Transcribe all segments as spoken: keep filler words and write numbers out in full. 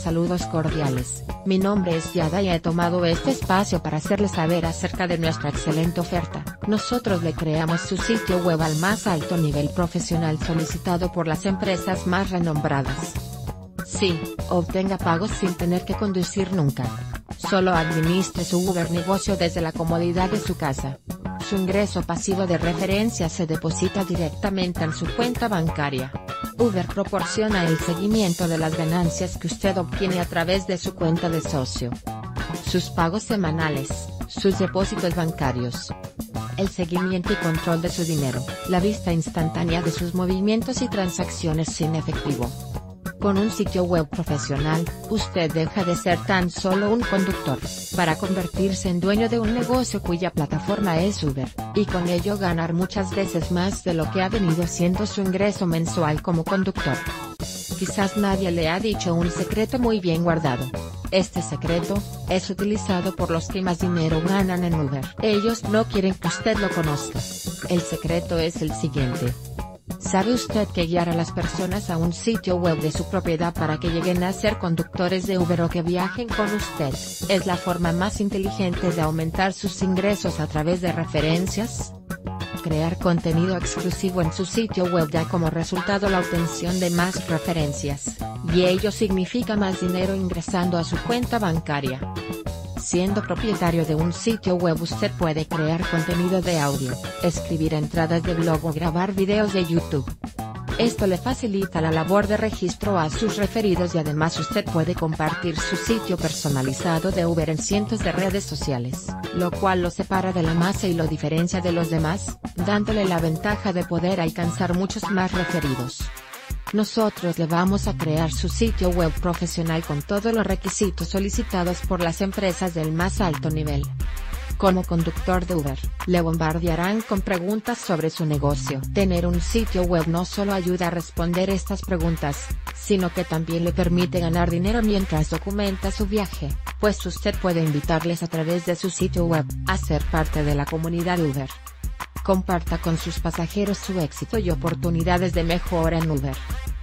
saludos cordiales. Mi nombre es Yada y he tomado este espacio para hacerles saber acerca de nuestra excelente oferta. Nosotros le creamos su sitio web al más alto nivel profesional solicitado por las empresas más renombradas. Sí, obtenga pagos sin tener que conducir nunca. Solo administre su Uber negocio desde la comodidad de su casa. Su ingreso pasivo de referencia se deposita directamente en su cuenta bancaria. Uber proporciona el seguimiento de las ganancias que usted obtiene a través de su cuenta de socio. Sus pagos semanales, sus depósitos bancarios. El seguimiento y control de su dinero, la vista instantánea de sus movimientos y transacciones sin efectivo. Con un sitio web profesional, usted deja de ser tan solo un conductor, para convertirse en dueño de un negocio cuya plataforma es Uber, y con ello ganar muchas veces más de lo que ha venido siendo su ingreso mensual como conductor. Quizás nadie le ha dicho un secreto muy bien guardado. Este secreto, es utilizado por los que más dinero ganan en Uber. Ellos no quieren que usted lo conozca. El secreto es el siguiente. ¿Sabe usted que guiar a las personas a un sitio web de su propiedad para que lleguen a ser conductores de Uber o que viajen con usted, es la forma más inteligente de aumentar sus ingresos a través de referencias? Crear contenido exclusivo en su sitio web da como resultado la obtención de más referencias, y ello significa más dinero ingresando a su cuenta bancaria. Siendo propietario de un sitio web usted puede crear contenido de audio, escribir entradas de blog o grabar videos de YouTube. Esto le facilita la labor de registro a sus referidos y además usted puede compartir su sitio personalizado de Uber en cientos de redes sociales, lo cual lo separa de la masa y lo diferencia de los demás, dándole la ventaja de poder alcanzar muchos más referidos. Nosotros le vamos a crear su sitio web profesional con todos los requisitos solicitados por las empresas del más alto nivel. Como conductor de Uber, le bombardearán con preguntas sobre su negocio. Tener un sitio web no solo ayuda a responder estas preguntas, sino que también le permite ganar dinero mientras documenta su viaje, pues usted puede invitarles a través de su sitio web a ser parte de la comunidad Uber. Comparta con sus pasajeros su éxito y oportunidades de mejora en Uber.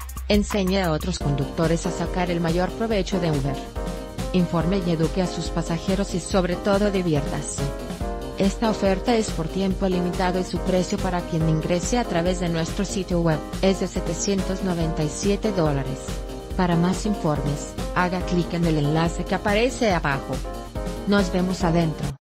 Enseñe a otros conductores a sacar el mayor provecho de Uber. Informe y eduque a sus pasajeros y sobre todo diviértase. Esta oferta es por tiempo limitado y su precio para quien ingrese a través de nuestro sitio web es de setecientos noventa y siete dólares. Para más informes, haga clic en el enlace que aparece abajo. Nos vemos adentro.